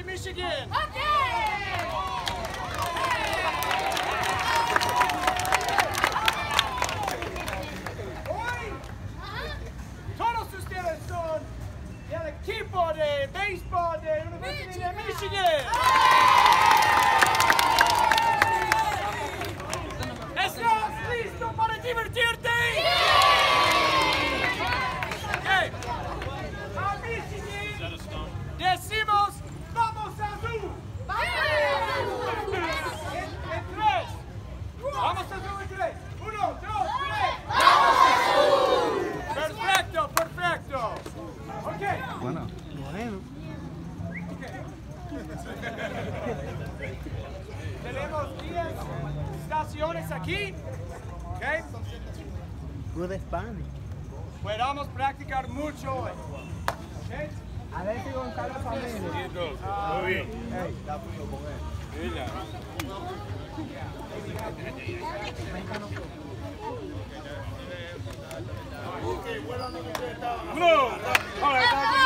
Michigan. Hoy, todos ustedes son del equipo de béisbol de la Universidad de Michigan. ¿Estás listo para divertirte? Okay. A Michigan decimos vamos azul. En tres. Vamos azul en tres. 1, 2, 3. Perfecto, perfecto. Ok. Bueno. Tenemos 10 estaciones aquí. Okay. Good Spanish. Podamos practicar mucho hoy. Okay. A ver si Gonzalo familia. Muy bien. Blue. All right,